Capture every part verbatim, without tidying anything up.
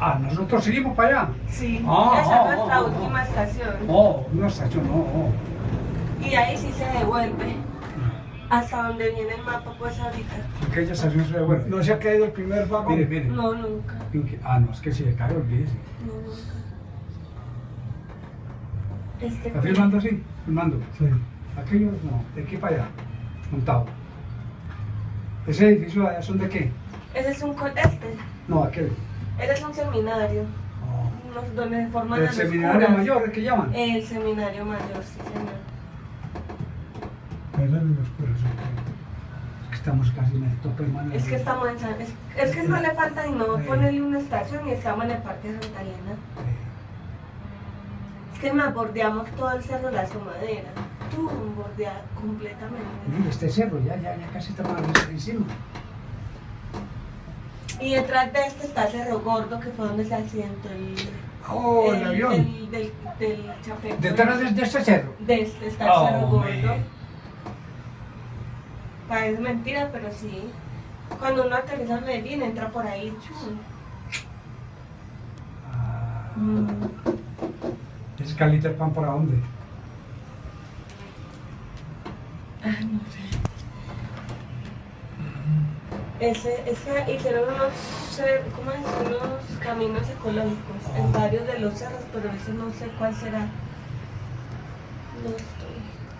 Ah, nosotros seguimos para allá. Sí, Ah, esa ah, es nuestra ah, última ah. estación. Oh, una estación, oh, oh. Y ahí sí se devuelve. Hasta donde viene el mapa, pues ahorita. ¿En qué estación se devuelve? ¿No se ha caído el primer vagón? Mire, mire. No, nunca. ¿En qué? Ah, no, es que si le cae, olvídese. No, nunca. Este ¿Está filmando así? Filmando. Sí. Aquellos no, de aquí para allá, montado. ¿Ese edificio de allá son de qué? Ese es un co- este. No, aquel. Ese es un seminario. Oh. Unos- donde se forman ¿El a los seminario curas. mayor, el que llaman? El seminario mayor, sí, señor. ¿Verdad? Los curas, Es que estamos casi en el tope, hermano. Es que estamos en San... Es, es que no le falta y no Sí. ponerle una estación y estamos en el Parque Santa Elena. Es que nos bordeamos todo el cerro La Sumadera. Tú bordear completamente. Mire, este cerro, ya, ya, ya casi estamos encima. Y detrás de este está Cerro Gordo, que fue donde se accidentó el... Oh, el, avión. El, del, del Chapeco. Detrás de, de este cerro. De este está el Oh, Cerro Gordo. man. Parece mentira, pero sí. Cuando uno aterriza en Medellín, entra por ahí. Chum. Ah, Mm. ¿Ese calita pan para dónde? Ah, no sé. Ese, ese hicieron unos, cer- ¿cómo es? Unos caminos ecológicos en varios de los cerros, pero ese no sé cuál será. No estoy.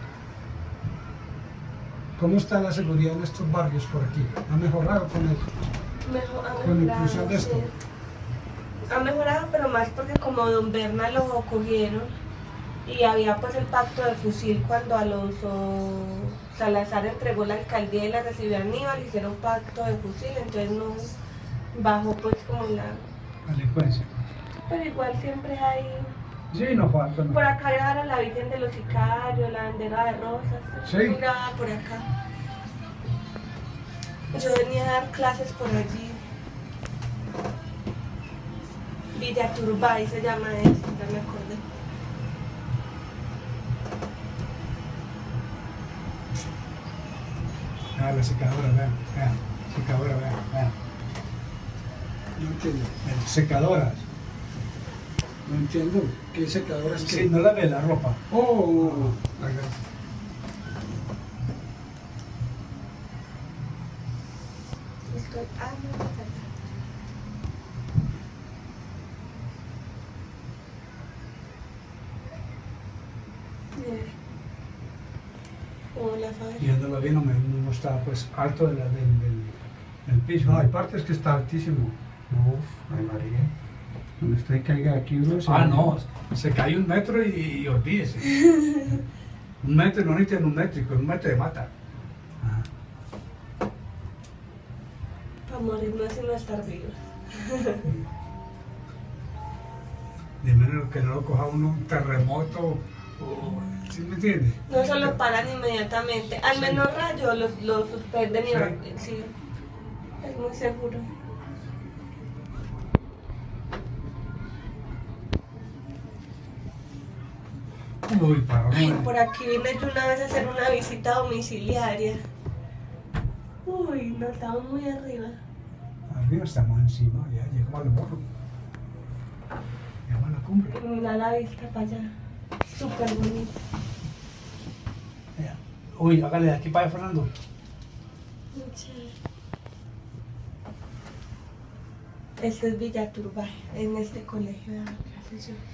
¿Cómo está la seguridad en estos barrios por aquí? ¿Ha mejorado con el, Mejor, ha con la mejorado, inclusión de esto? sí. Ha mejorado, pero más porque como Don Berna lo cogieron y había pues el pacto de fusil cuando Alonso Salazar entregó la alcaldía y la recibió Aníbal, hicieron pacto de fusil, entonces no bajó pues como la... Delincuencia. Pero igual siempre hay... Sí, no falta. No. Por acá era la Virgen de los Sicarios, la bandera de rosas, Sí. muy grabada por acá. Yo venía a dar clases por allí. Villa Turbay se llama eso, ya me acordé. Ah, la secadora, vean, vean. Secadora, vean, vean. No entiendo. Eh, Secadoras. No entiendo. ¿Qué secadoras Sí, que? no lave la ropa. Oh, acá. Estoy... Ah, no, no, no. Mira. Hola, Fabi. Viéndolo bien, no, me, no está pues alto de la- del, del, del piso. No, hay partes que está altísimo. Uf, ay María. Cuando usted caiga aquí, uno se... Ah, no, se cae un metro y, y olvídese. Un metro, no necesitan un métrico, un metro de mata. Ah. Para morirnos y no estar vivos. De menos que no lo coja uno un terremoto, o, ¿sí me entiende? No se lo paran inmediatamente. Al Sí. menor rayo lo, lo suspenden y Sí. va- sí. Es muy seguro. Uy, para Ay, no. por aquí vine yo una vez a hacer una visita domiciliaria. Uy, no, estamos muy arriba. Arriba estamos encima, ya llegamos al morro. Llegamos a la cumbre. Y mira la vista para allá. Súper bonita. Vea. Uy, hágale de aquí para allá, Fernando. Muy chévere. Este es Villa Turbay, en este colegio de clases yo.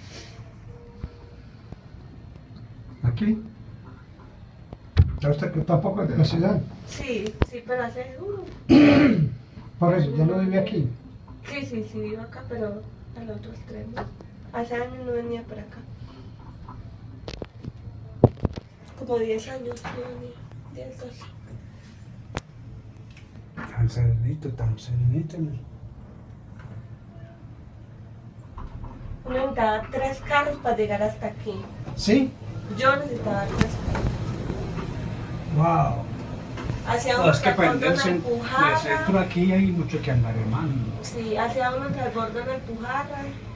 ¿Aquí? ¿Ya usted que tampoco es de la ciudad? Sí, sí, pero hace... Uh, Por eso, ¿ya no vive aquí? sí, sí, sí, vivo acá, pero al otro extremo. Hace años no venía por acá. Como diez años no venía. diez, doce. Tan serenito, tan serenito. Uno necesitaba tres carros para llegar hasta aquí. ¿Sí? Yo necesitaba tres carros. Wow. Hacía No, uno es que que al para gordo el me centro, el empujara. centro aquí hay mucho que andar, hermano. Sí, hacía uno que al gordo me empujara.